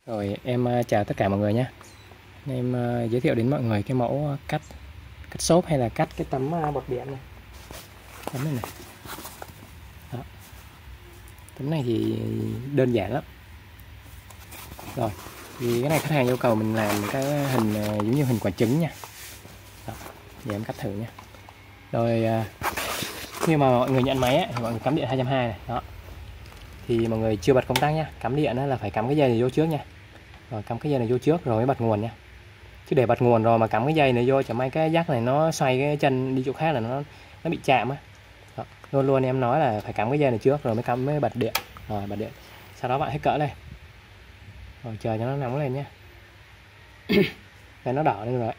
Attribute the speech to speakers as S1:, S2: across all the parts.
S1: Rồi em chào tất cả mọi người nhé. Em giới thiệu đến mọi người cái mẫu cắt xốp hay là cắt cái tấm bọt biển này. Tấm này này. Đó. Tấm này thì đơn giản lắm. Rồi, thì cái này khách hàng yêu cầu mình làm cái hình giống như hình quả trứng nha. Đó. Giờ em cắt thử nha. Rồi khi mà mọi người nhận máy ấy, thì mọi người cắm điện 220 này. Đó. Thì mọi người chưa bật công tắc nhá. Cắm điện là phải cắm cái dây này vô trước nha. Rồi cắm cái dây này vô trước rồi mới bật nguồn nha. Chứ để bật nguồn rồi mà cắm cái dây này vô, chẳng may cái jack này nó xoay cái chân đi chỗ khác là nó bị chạm á. Luôn luôn em nói là phải cắm cái dây này trước rồi mới bật điện. Rồi bật điện. Sau đó bạn hết cỡ lên. Rồi chờ cho nó nóng lên nhé. Đây nó đỏ lên rồi.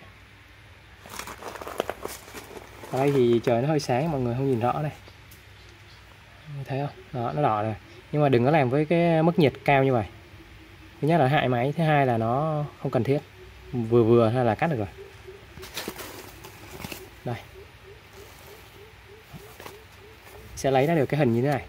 S1: Ở đây thì trời nó hơi sáng, mọi người không nhìn rõ này. Thấy không? Đó, nó đỏ rồi. Nhưng mà đừng có làm với cái mức nhiệt cao như vậy. Thứ nhất là hại máy, thứ hai là nó không cần thiết. Vừa vừa hay là cắt được rồi. Đây. Sẽ lấy ra được cái hình như thế này.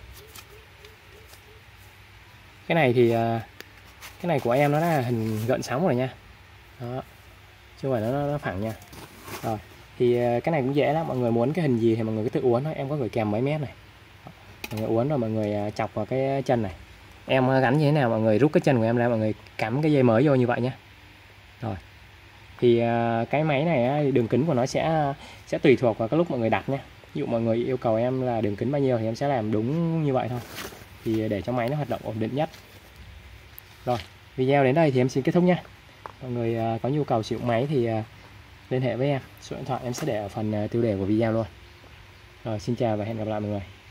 S1: Cái này thì cái này của em nó là hình gợn sóng rồi nha. Đó. Chứ không phải nó phẳng nha. Rồi. Thì cái này cũng dễ lắm, mọi người muốn cái hình gì thì mọi người cứ tự uốn thôi, em có gửi kèm mấy mét này. Mọi người uốn rồi mọi người chọc vào cái chân này. Em gắn như thế nào mọi người rút cái chân của em ra, mọi người cắm cái dây mới vô như vậy nhé. Rồi. Thì cái máy này đường kính của nó sẽ tùy thuộc vào cái lúc mọi người đặt nhé. Ví dụ mọi người yêu cầu em là đường kính bao nhiêu thì em sẽ làm đúng như vậy thôi. Thì để cho máy nó hoạt động ổn định nhất. Rồi, video đến đây thì em xin kết thúc nhé. Mọi người có nhu cầu sử dụng máy thì liên hệ với em. Số điện thoại em sẽ để ở phần tiêu đề của video luôn. Rồi, xin chào và hẹn gặp lại mọi người.